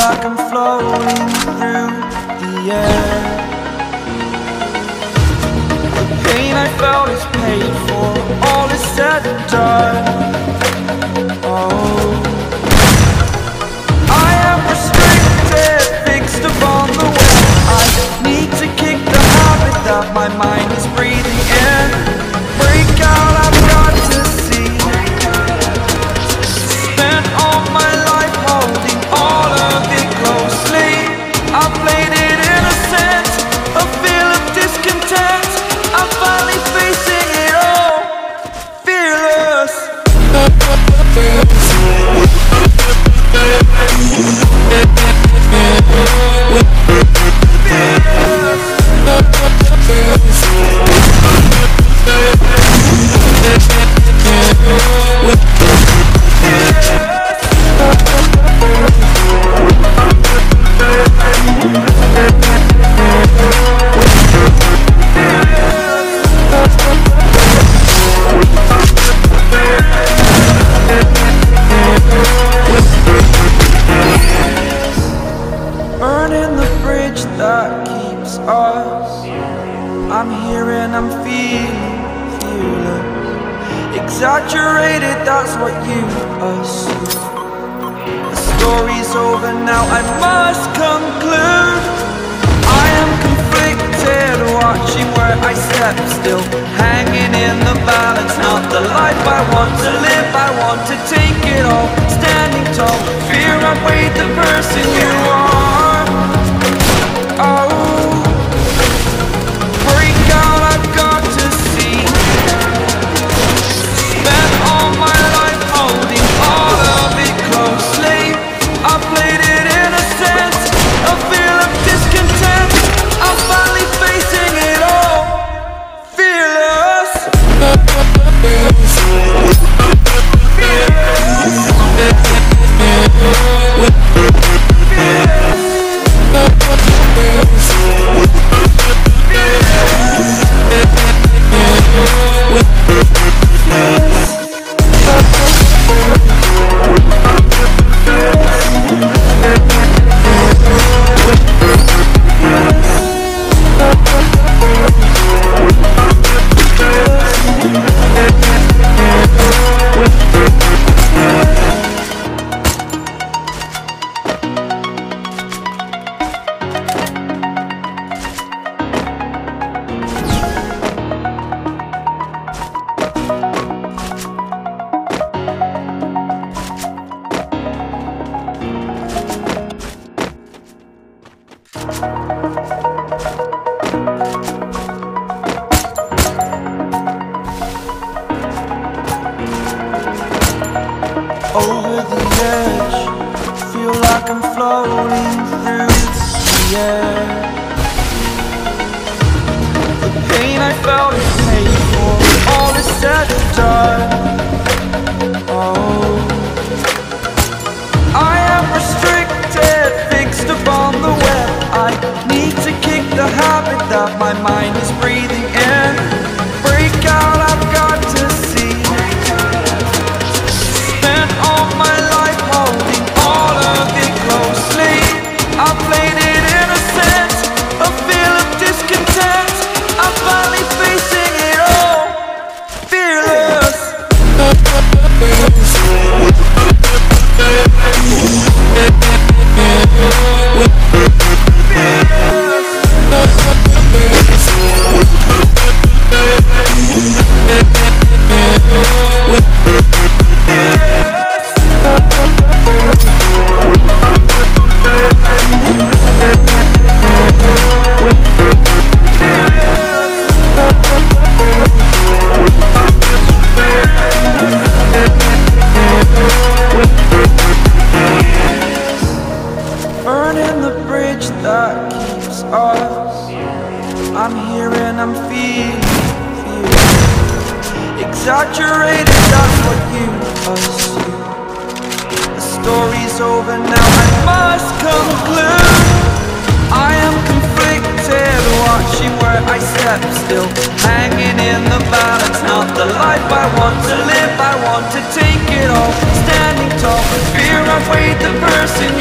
like I'm floating through the air. The pain I felt is paid for, all is said and done. Oh, I am restricted, fixed upon the web. I need to kick the habit that my mind is breathing in. Break out, I've got to see. Spent all my life holding all of it closely. I played it innocent, a feel of discontent. I'm finally facing it all, fearless. Burning the bridge that keeps us. I'm here and I'm feeling fearless. Exaggerated, that's what you assume. The story's over now, I must conclude. I am conflicted, watching where I step still, hanging in the balance. Not the life I want to live, I want to take it all. Standing tall, fear I've weighed the person you are. Oh, break out, I've got to see. Spent all my life holding all of it closely. I played it innocent, a feel of discontent. I'm finally facing it all, fearless. Over the edge, feel like I'm floating through the air. The pain I felt is paid for, all is said and done. Oh, I am restricted, fixed upon the web. I need to kick the habit that my mind is breathing in. Break out, I've got to see. Spent all my life holding all of it closely. I played it innocent, a feel of discontent. I'm finally facing it all, fearless. Burning the bridge that keeps us. I'm here and I'm feeling exaggerated, that's what you assume. The story's over now, I must conclude. I am conflicted, watching where I step still, hanging in the balance. Not the life I want to live, I want to take it all. Standing tall, fear I've weighed the person